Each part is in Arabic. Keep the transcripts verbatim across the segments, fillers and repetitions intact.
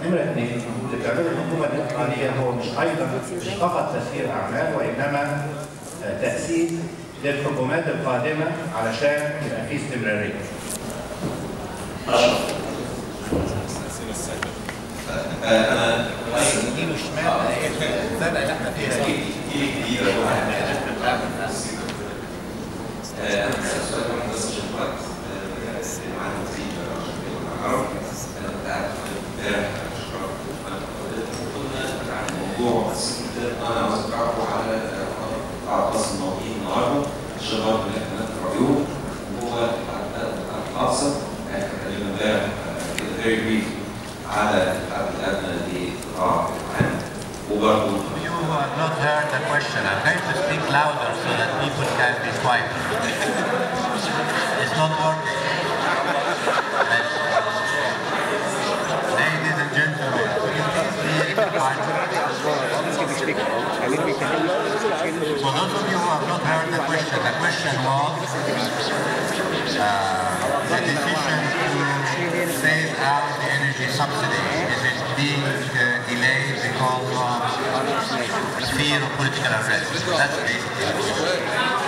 نمرة اثنين، اللي بتعمله الحكومة الإقليمية هو مش أيضا مش فقط تسيير أعمال، وإنما تأسيس للحكومات القادمة علشان يبقى في استمرارية. أنا يمين وشمال الزنقة اللي احنا فيها دي جديدة الناس. أنا بسأل سؤال واحد بس عشان الوقت. معانا وزير العرب. أنا كنت قاعد امبارح كنا عن موضوع بس أنا عاوز أعرفه على أعراض المواطنين النهارده الشباب اللي احنا نقرأوه هو الحادثة كانت تقريبا امبارح كده very brief على الحد الأدنى لقطاع العام وبرضه. You have not heard the question. I'm going to speak louder so that people can be quiet. It's not working. Ladies and gentlemen, please be quiet. For those of you who have not heard the question, the question was uh, the decision to phase out the energy subsidy. Is it being uh, delayed because of fear of political unrest? That's basically it.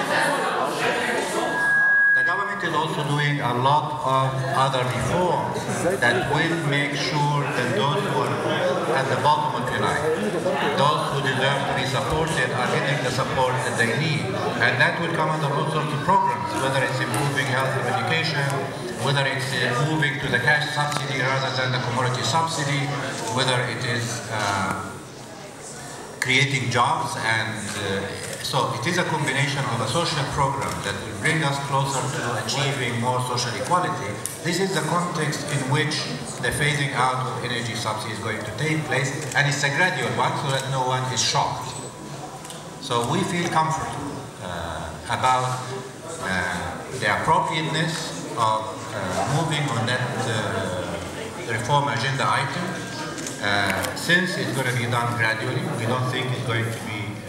The government is also doing a lot of other reforms that will make sure that those who are at the bottom of the line, those who deserve to be supported, are getting the support that they need. And that will come under all sorts of programs, whether it's improving health and education, whether it's uh, moving to the cash subsidy rather than the commodity subsidy, whether it is uh, creating jobs, and uh, so it is a combination of a social program that will bring us closer to achieving more social equality. This is the context in which the phasing out of energy subsidy is going to take place, and it's a gradual one so that no one is shocked. So we feel comfortable uh, about uh, the appropriateness of uh, moving on that uh, reform agenda item. Uh, since it's going to be done gradually, we don't think it's going to be uh,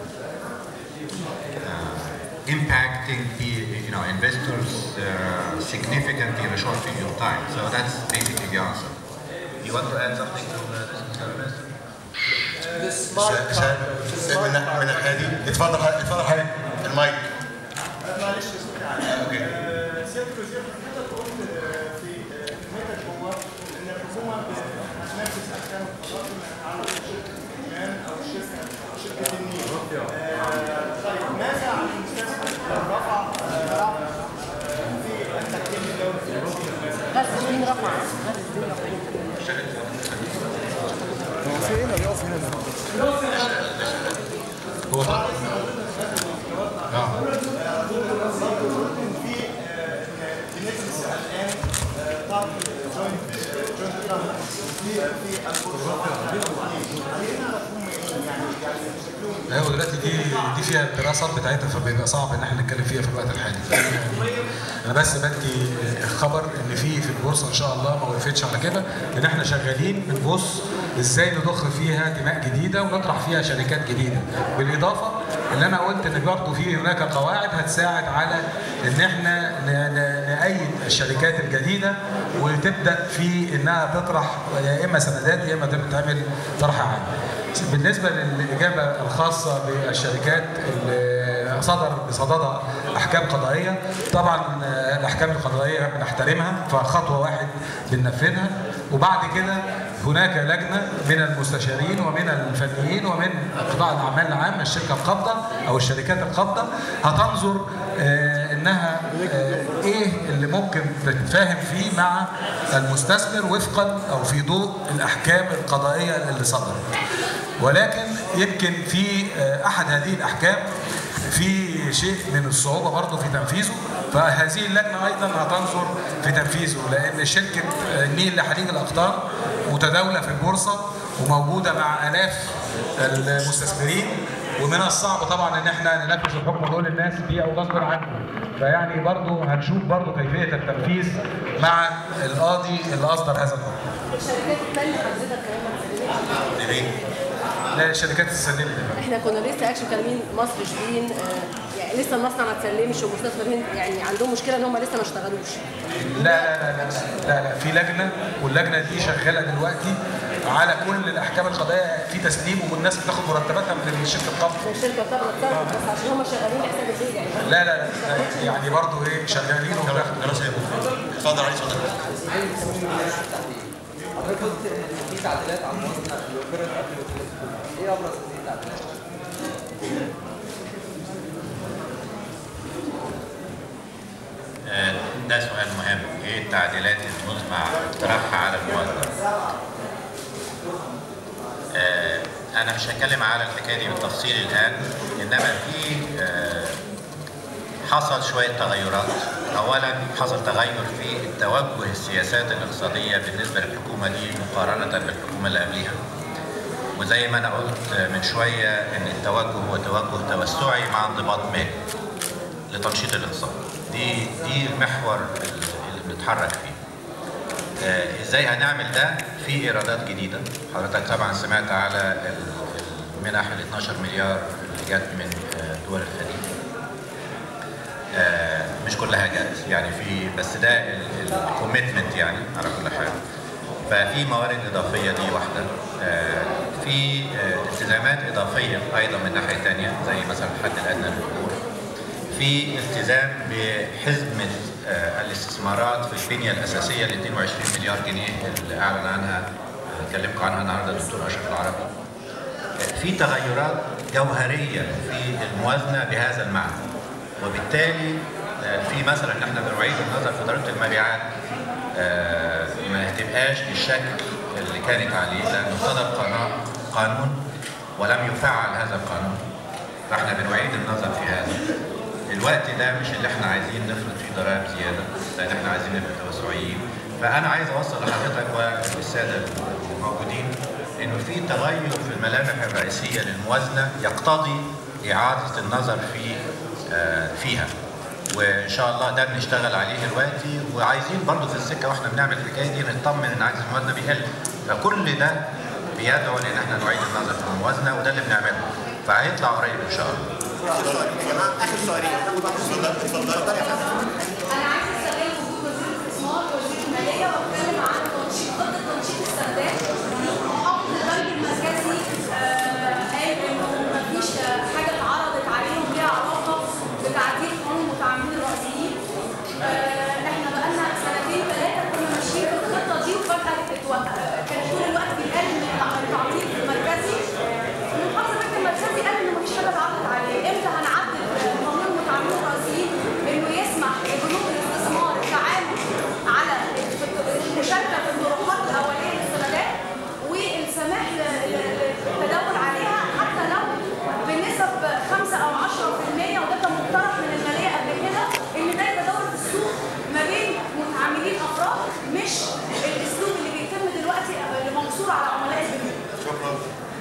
uh, impacting the, you know, investors uh, significantly in a short period of time. So that's basically the answer. You want to add something to this, Mister Minister? من من هذه اتفضل اتفضل حضرتك المايك. معلش اوكي. سيادة الوزير حضرتك قلت في كلمتك هو ان الحكومه هتنفذ احكام القضاء على شركه الايمان او الشركه شركه النيل. طيب ماذا عن المستثمر لو رفع رفع في التحكيم الدولي في غاز الدين رفع غاز الدين رفع هو في هنا بيقف هنا هو طبعا اه بندرس الان طرح جوينت جوينت في هو دلوقتي دي دي فيها الدراسات بتاعتها فبيبقى صعب ان احنا نتكلم فيها في الوقت الحالي. انا بس بدي خبر ان في في البورصه ان شاء الله ما وقفتش على كده، ان احنا شغالين بنبص ازاي نضخ فيها دماء جديده ونطرح فيها شركات جديده، بالاضافه اللي انا قلت ان برضه في هناك قواعد هتساعد على ان احنا نأيد الشركات الجديده وتبدا في انها تطرح يا اما سندات يا اما تعمل طرح عام. بالنسبه للاجابه الخاصه بالشركات اللي صدر بصددها احكام قضائيه، طبعا الاحكام القضائيه بنحترمها، فخطوه واحد بننفذها، وبعد كده هناك لجنه من المستشارين ومن الفنيين ومن قطاع الاعمال العام الشركه القابضه او الشركات القابضه هتنظر آه انها آه ايه اللي ممكن تتفاهم فيه مع المستثمر وفقا او في ضوء الاحكام القضائيه اللي صدرت. ولكن يمكن في آه احد هذه الاحكام في شيء من الصعوبه برضه في تنفيذه، فهذه اللجنه ايضا هتنظر في تنفيذه، لان شركه النيل لحليج الاقطار متداوله في البورصه وموجوده مع الاف المستثمرين، ومن الصعب طبعا ان احنا ننفذ الحكم دول الناس بيه او غصب عنهم، فيعني برضه هنشوف برضه كيفيه التنفيذ مع القاضي اللي اصدر هذا الحكم. الشركات الثانيه حضرتك كمان لمين؟ لا الشركات السلميه. احنا كنا لسه اكشن كلامين مصر شبين آه يعني لسه المصنع ما اتسلمش ومستثمرين يعني عندهم مشكله ان هم لسه ما اشتغلوش. لا لا لا لا لا لا في لجنه، واللجنه دي شغاله دلوقتي على كل الاحكام القضائيه في تسليم، والناس بتاخد مرتباتها من شركه القبض. من شركه القبض بس عشان هم شغالين بحساب البيت يعني. لا لا لا يعني برضه ايه شغالين وبياخدوا. خلاص اتفضل علي اتفضل. حضرتك قلت ان في تعديلات على الموازنه اللي اجرت قبل الوكاله. ايه ابرز هذه التعديلات؟ ده سؤال مهم. ايه التعديلات المزمع اقتراحها على الموازنه؟ آه انا مش هتكلم على الحكايه دي بالتفصيل الان، انما في آه حصل شويه تغيرات. اولا حصل تغير في التوجه السياسات الاقتصاديه بالنسبه للحكومه دي مقارنه بالحكومه اللي قبليها. وزي ما انا قلت من شويه ان التوجه هو توجه توسعي مع انضباط مالي لتنشيط الاقتصاد. دي دي المحور اللي بنتحرك فيه. آه ازاي هنعمل ده؟ في ايرادات جديده. حضرتك طبعا سمعت على المنح ال اتناشر مليار اللي جت من دول الخليج. آه مش كلها جت يعني، في بس ده الكوميتمنت يعني على كل حال. ففي موارد اضافيه دي واحده. آه في آه التزامات اضافيه ايضا من ناحيه ثانيه زي مثلا الحد الادنى للاجور. في التزام بحزمه آه الاستثمارات في البنيه الاساسيه ل اتنين وعشرين مليار جنيه اللي اعلن عنها كلمكم عنها النهارده الدكتور اشرف العربي. آه في تغيرات جوهريه في الموازنه بهذا المعنى. وبالتالي آه في مثلا ان احنا بنعيد النظر في ضريبه المبيعات آه ما تبقاش بالشكل اللي كانت عليه، لانه صدر قانون ولم يفعل هذا القانون. فاحنا بنعيد النظر في هذا. الوقت ده مش اللي احنا عايزين نفرض فيه ضرائب زياده، لان احنا عايزين نبقى توسعيين. فانا عايز اوصل لحضرتك والساده الموجودين انه في تغير في الملامح الرئيسيه للموازنه يقتضي اعاده النظر في آه فيها. وان شاء الله ده بنشتغل عليه دلوقتي، وعايزين برضه في السكه واحنا بنعمل الحكايه دي نطمن ان عجز الموازنه بيقل. فكل ده بيدعو ان احنا نعيد النظر في الموازنه، وده اللي بنعمله. فهيطلع قريب ان شاء الله. اخر سؤالين. اتفضل اتفضل يا فندم. انا عايز استغل وجود وزير الاستثمار ووزير الماليه واتكلم عن تنشيط خطه تنشيط السندات. محافظ البنك المركزي قال انه مفيش حاجه اتعرضت عليهم ليها علاقه بتعديل قانون المتعاملين الرئيسيين. احنا بقالنا سنتين ثلاثه كنا ماشيين في الخطه دي، وفجاه كان طول الوقت بيتقال ان التعديل المركزي المحافظ البنك المركزي قال انه مفيش حاجه اتعرضت عليه. امتى هنعدل قانون المتعاملين الرئيسيين انه يسمح لبنوك الاستثمار التعامل على المشاركه في الطروحات الاوليه للسندات والسماح للتداول عليها حتى لو بنسب خمسة او عشرة في المية، وده كان مقترح من الماليه قبل كده ان ده يتداول في السوق ما بين متعاملين افراد، مش الاسلوب اللي بيتم دلوقتي اللي مقصور على عملاء البنوك. شكرا.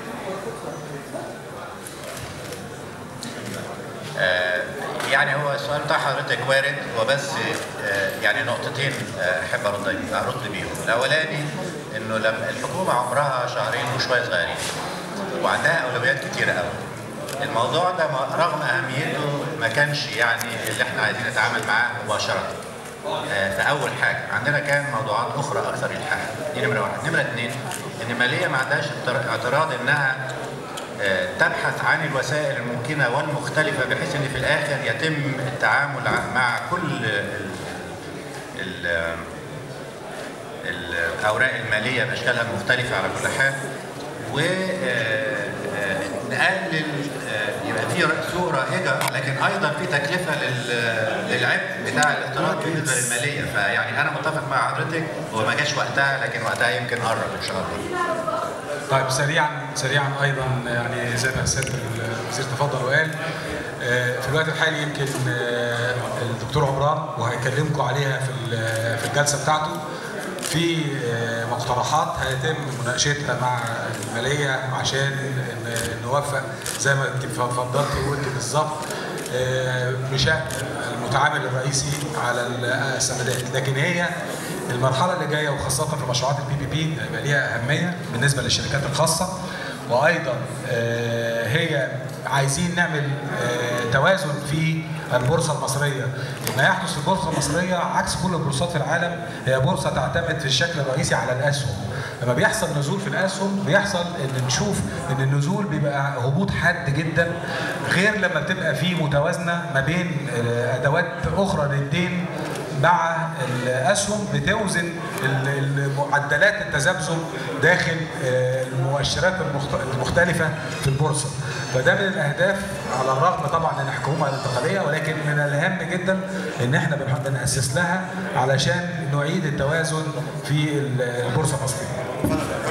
آه يعني هو السؤال بتاع حضرتك وارد، وبس آه يعني نقطتين آه احب ارد ارد بيهم. الاولاني انه لما الحكومه عمرها شهرين وشويه صغيرين وعندها اولويات كتيره قوي. الموضوع ده رغم اهميته ما كانش يعني اللي احنا عايزين نتعامل معاه مباشره. آه فاول حاجه عندنا كان موضوعات اخرى اكثر الحاح. دي نمره واحد. نمره اثنين ان الماليه ما عندهاش اعتراض انها تبحث عن الوسائل الممكنة والمختلفة بحيث ان في الاخر يتم التعامل مع كل الاوراق المالية باشكالها المختلفة على كل حال، ونقلل يبقى في سوق رائجة، لكن ايضا في تكلفة للعبء بتاع الاقتراض بالنسبة للمالية. فيعني انا متفق مع حضرتك، هو ما جاش وقتها لكن وقتها يمكن قرب ان شاء الله. طيب سريعا سريعا ايضا يعني زي ما سياده الوزير تفضل وقال في الوقت الحالي يمكن الدكتور عمران وهيكلمكم عليها في في الجلسه بتاعته في مقترحات هيتم مناقشتها مع الماليه عشان نوفق زي ما تفضلت وقلت بالظبط بشأن المتعامل الرئيسي على السندات. لكن هي المرحله اللي جايه وخاصه في مشروعات البي بي بي هيبقى ليها اهميه بالنسبه للشركات الخاصه، وايضا هي عايزين نعمل توازن في البورصه المصريه. ما يحدث في البورصه المصريه عكس كل البورصات في العالم، هي بورصه تعتمد في الشكل الرئيسي على الاسهم. لما بيحصل نزول في الاسهم بيحصل ان نشوف ان النزول بيبقى هبوط حاد جدا، غير لما بتبقى في متوازنه ما بين ادوات اخرى للدين مع الاسهم بتوزن معدلات التذبذب داخل المؤشرات المختلفه في البورصه. فده من الاهداف، على الرغم طبعا ان الحكومه الانتقاليه، ولكن من الهام جدا ان احنا بنأسس لها علشان نعيد التوازن في البورصه المصريه.